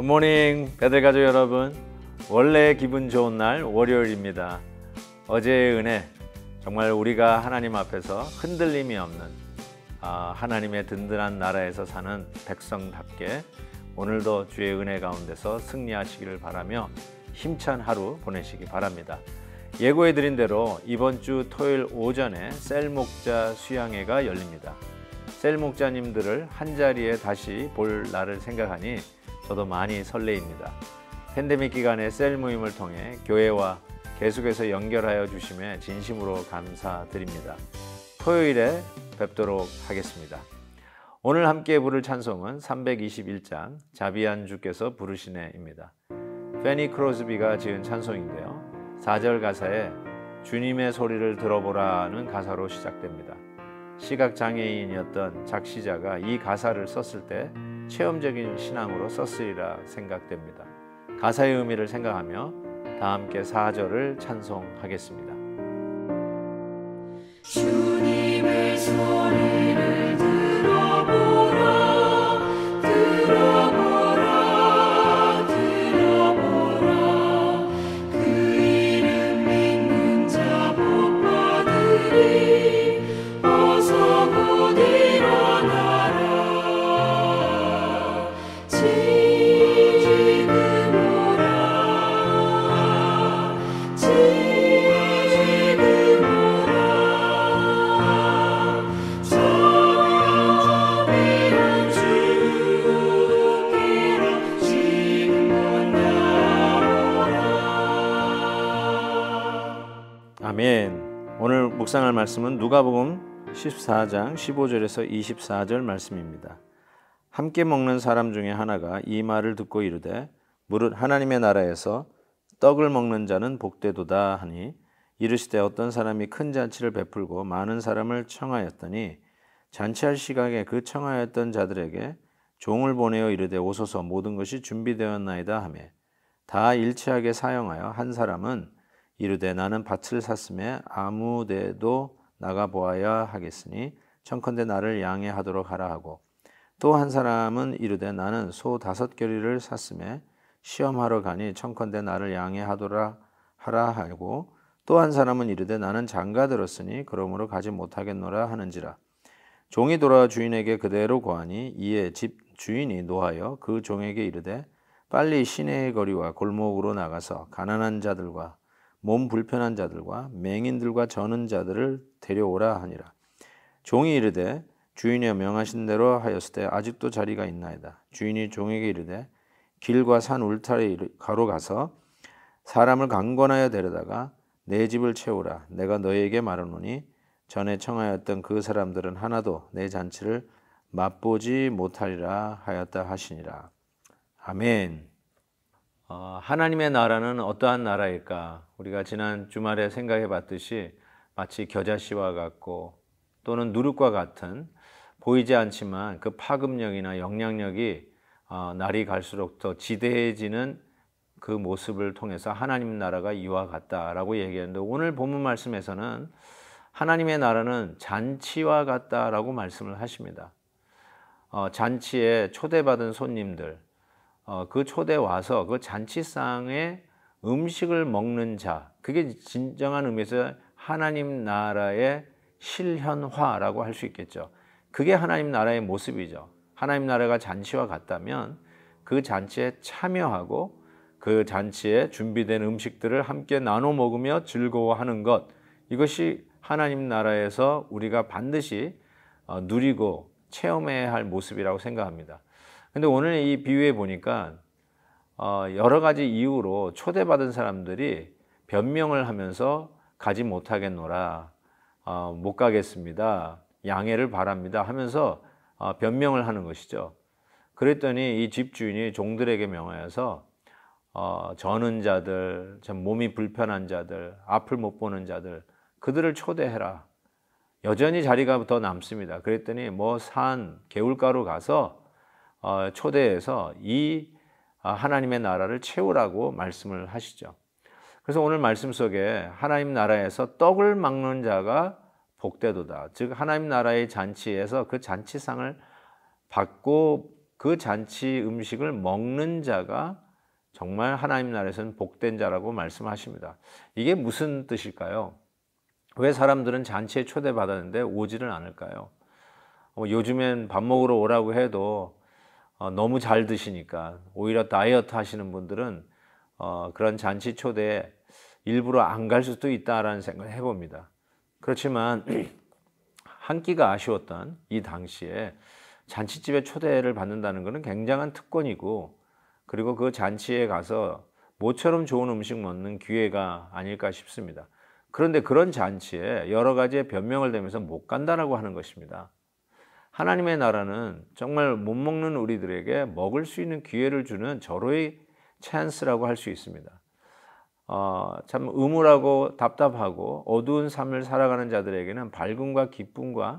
굿모닝 배들가족 여러분, 원래 기분 좋은 날 월요일입니다. 어제의 은혜, 정말 우리가 하나님 앞에서 흔들림이 없는 하나님의 든든한 나라에서 사는 백성답게 오늘도 주의 은혜 가운데서 승리하시기를 바라며 힘찬 하루 보내시기 바랍니다. 예고해드린 대로 이번 주 토요일 오전에 셀 목자 수양회가 열립니다. 셀 목자님들을 한자리에 다시 볼 날을 생각하니 저도 많이 설레입니다. 팬데믹 기간에 셀 모임을 통해 교회와 계속해서 연결하여 주심에 진심으로 감사드립니다. 토요일에 뵙도록 하겠습니다. 오늘 함께 부를 찬송은 321장 자비한 주께서 부르시네입니다. 페니 크로스비가 지은 찬송인데요. 4절 가사에 주님의 소리를 들어보라는 가사로 시작됩니다. 시각장애인이었던 작시자가 이 가사를 썼을 때 체험적인 신앙으로 썼으리라 생각됩니다. 가사의 의미를 생각하며 다 함께 4절을 찬송하겠습니다. 주님의 소리를 들어보라, 들어보라, 들어보라. 그 이름 믿는 자 복 받으리. 어서 곧 일어나라. 지금 오라, 지금 오라. 자비한 주께로 지금 나오라. 아멘. 오늘 묵상할 말씀은 누가복음 14장 15절에서 24절 말씀입니다. 함께 먹는 사람 중에 하나가 이 말을 듣고 이르되 무릇 하나님의 나라에서 떡을 먹는 자는 복되도다 하니 이르시되 어떤 사람이 큰 잔치를 베풀고 많은 사람을 청하였더니 잔치할 시각에 그 청하였던 자들에게 종을 보내어 이르되 오소서 모든 것이 준비되었나이다 하매 다 일치하게 사용하여 한 사람은 이르되 나는 밭을 샀음에 아무 데도 나가 보아야 하겠으니 청컨대 나를 양해하도록 하라 하고 또 한 사람은 이르되 나는 소 5겨리를 샀음에 시험하러 가니 청컨대 나를 양해하도록 하라 하고 또 한 사람은 이르되 나는 장가 들었으니 그러므로 가지 못하겠노라 하는지라. 종이 돌아와 주인에게 그대로 고하니 이에 집 주인이 노하여 그 종에게 이르되 빨리 시내의 거리와 골목으로 나가서 가난한 자들과 몸 불편한 자들과 맹인들과 저는 자들을 데려오라 하니라. 종이 이르되 주인이 명하신 대로 하였을 때 아직도 자리가 있나이다. 주인이 종에게 이르되 길과 산 울타리 가로 가서 사람을 강권하여 데려다가 내 집을 채우라. 내가 너에게 말하노니 전에 청하였던 그 사람들은 하나도 내 잔치를 맛보지 못하리라 하였다 하시니라. 아멘. 하나님의 나라는 어떠한 나라일까? 우리가 지난 주말에 생각해 봤듯이 마치 겨자씨와 같고 또는 누룩과 같은 보이지 않지만 그 파급력이나 영향력이 날이 갈수록 더 지대해지는 그 모습을 통해서 하나님 나라가 이와 같다라고 얘기했는데 오늘 본문 말씀에서는 하나님의 나라는 잔치와 같다라고 말씀을 하십니다. 잔치에 초대받은 손님들, 그 초대 와서 그 잔치상에 음식을 먹는 자, 그게 진정한 의미에서 하나님 나라의 실현화라고 할 수 있겠죠. 그게 하나님 나라의 모습이죠. 하나님 나라가 잔치와 같다면 그 잔치에 참여하고 그 잔치에 준비된 음식들을 함께 나눠 먹으며 즐거워하는 것, 이것이 하나님 나라에서 우리가 반드시 누리고 체험해야 할 모습이라고 생각합니다. 근데 오늘 이 비유에 보니까 여러 가지 이유로 초대받은 사람들이 변명을 하면서 가지 못하겠노라, 못 가겠습니다, 양해를 바랍니다 하면서 변명을 하는 것이죠. 그랬더니 이 집주인이 종들에게 명하여서 저는 자들, 몸이 불편한 자들, 앞을 못 보는 자들, 그들을 초대해라. 여전히 자리가 더 남습니다. 그랬더니 산 개울가로 가서 초대해서 이 하나님의 나라를 채우라고 말씀을 하시죠. 그래서 오늘 말씀 속에 하나님 나라에서 떡을 막는 자가 복되도다. 즉 하나님 나라의 잔치에서 그 잔치상을 받고 그 잔치 음식을 먹는 자가 정말 하나님 나라에서는 복된 자라고 말씀하십니다. 이게 무슨 뜻일까요? 왜 사람들은 잔치에 초대받았는데 오지를 않을까요? 요즘엔 밥 먹으러 오라고 해도 너무 잘 드시니까 오히려 다이어트 하시는 분들은 그런 잔치 초대에 일부러 안 갈 수도 있다라는 생각을 해봅니다. 그렇지만 한 끼가 아쉬웠던 이 당시에 잔치집에 초대를 받는다는 것은 굉장한 특권이고, 그리고 그 잔치에 가서 모처럼 좋은 음식 먹는 기회가 아닐까 싶습니다. 그런데 그런 잔치에 여러 가지의 변명을 대면서 못 간다라고 하는 것입니다. 하나님의 나라는 정말 못 먹는 우리들에게 먹을 수 있는 기회를 주는 절호의 찬스라고 할 수 있습니다. 참 음울하고 답답하고 어두운 삶을 살아가는 자들에게는 밝음과 기쁨과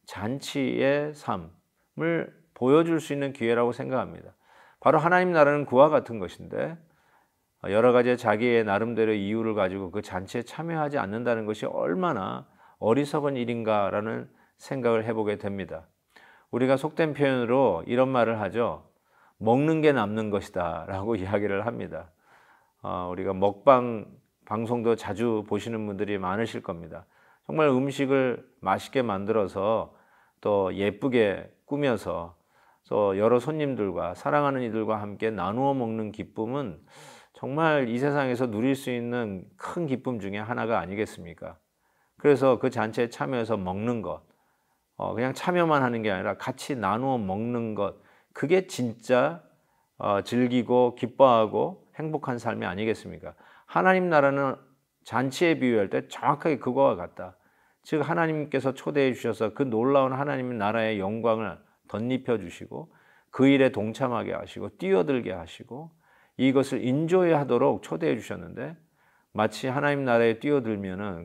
잔치의 삶을 보여줄 수 있는 기회라고 생각합니다. 바로 하나님 나라는 그와 같은 것인데, 여러 가지 자기의 나름대로 이유를 가지고 그 잔치에 참여하지 않는다는 것이 얼마나 어리석은 일인가라는 생각을 해보게 됩니다. 우리가 속된 표현으로 이런 말을 하죠. 먹는 게 남는 것이다 라고 이야기를 합니다. 우리가 먹방 방송도 자주 보시는 분들이 많으실 겁니다. 정말 음식을 맛있게 만들어서 또 예쁘게 꾸며서 또 여러 손님들과 사랑하는 이들과 함께 나누어 먹는 기쁨은 정말 이 세상에서 누릴 수 있는 큰 기쁨 중에 하나가 아니겠습니까? 그래서 그 잔치에 참여해서 먹는 것, 그냥 참여만 하는 게 아니라 같이 나누어 먹는 것, 그게 진짜 즐기고 기뻐하고 행복한 삶이 아니겠습니까? 하나님 나라는 잔치에 비유할 때 정확하게 그거와 같다. 즉 하나님께서 초대해 주셔서 그 놀라운 하나님 나라의 영광을 덧입혀 주시고 그 일에 동참하게 하시고 뛰어들게 하시고 이것을 인조하도록 초대해 주셨는데, 마치 하나님 나라에 뛰어들면은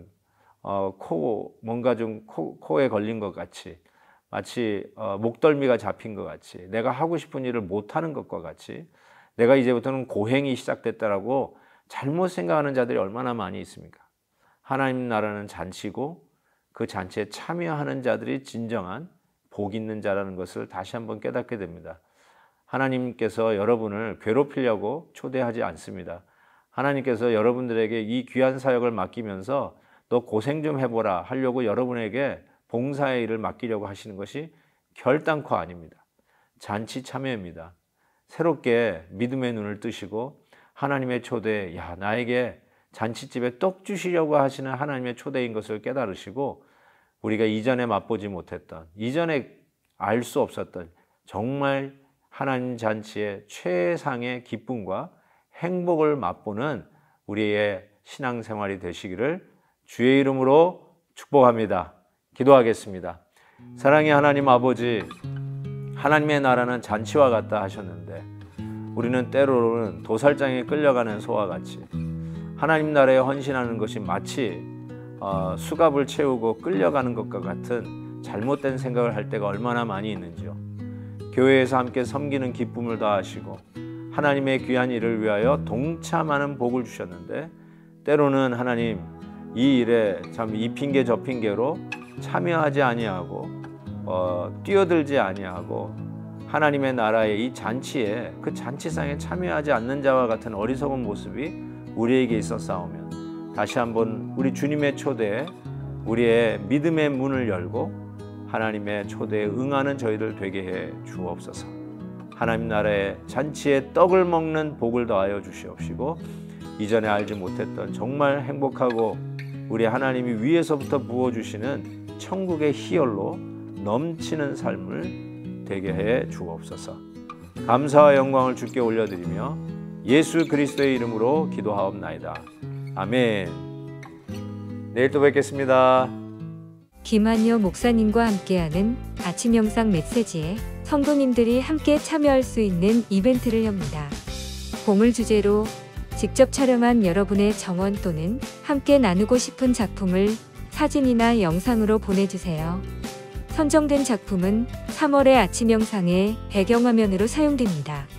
뭔가 좀 코에 걸린 것 같이, 마치 목덜미가 잡힌 것 같이, 내가 하고 싶은 일을 못하는 것과 같이, 내가 이제부터는 고행이 시작됐다라고 잘못 생각하는 자들이 얼마나 많이 있습니까? 하나님 나라는 잔치고 그 잔치에 참여하는 자들이 진정한 복 있는 자라는 것을 다시 한번 깨닫게 됩니다. 하나님께서 여러분을 괴롭히려고 초대하지 않습니다. 하나님께서 여러분들에게 이 귀한 사역을 맡기면서 너 고생 좀 해보라 하려고 여러분에게 봉사의 일을 맡기려고 하시는 것이 결단코 아닙니다. 잔치 참여입니다. 새롭게 믿음의 눈을 뜨시고 하나님의 초대에 나에게 잔치집에 떡 주시려고 하시는 하나님의 초대인 것을 깨달으시고, 우리가 이전에 맛보지 못했던, 이전에 알 수 없었던 정말 하나님 잔치의 최상의 기쁨과 행복을 맛보는 우리의 신앙생활이 되시기를 주의 이름으로 축복합니다. 기도하겠습니다. 사랑의 하나님 아버지, 하나님의 나라는 잔치와 같다 하셨는데 우리는 때로는 도살장에 끌려가는 소와 같이 하나님 나라에 헌신하는 것이 마치 수갑을 채우고 끌려가는 것과 같은 잘못된 생각을 할 때가 얼마나 많이 있는지요. 교회에서 함께 섬기는 기쁨을 더하시고 하나님의 귀한 일을 위하여 동참하는 복을 주셨는데, 때로는 하나님 이 일에 참 이 핑계 저 핑계로 참여하지 아니하고 뛰어들지 아니하고 하나님의 나라의 이 잔치에, 그 잔치상에 참여하지 않는 자와 같은 어리석은 모습이 우리에게 있었사오면 다시 한번 우리 주님의 초대에 우리의 믿음의 문을 열고 하나님의 초대에 응하는 저희들 되게 해 주옵소서. 하나님 나라의 잔치에 떡을 먹는 복을 더하여 주시옵시고, 이전에 알지 못했던 정말 행복하고 우리 하나님이 위에서부터 부어주시는 천국의 희열로 넘치는 삶을 되게 해 주옵소서. 감사와 영광을 주께 올려드리며 예수 그리스도의 이름으로 기도하옵나이다. 아멘. 내일 또 뵙겠습니다. 김한여 목사님과 함께하는 아침 영상 메시지에 성도님들이 함께 참여할 수 있는 이벤트를 엽니다. 봉을 주제로 직접 촬영한 여러분의 정원 또는 함께 나누고 싶은 작품을 사진이나 영상으로 보내주세요. 선정된 작품은 3월의 아침 영상의 배경화면으로 사용됩니다.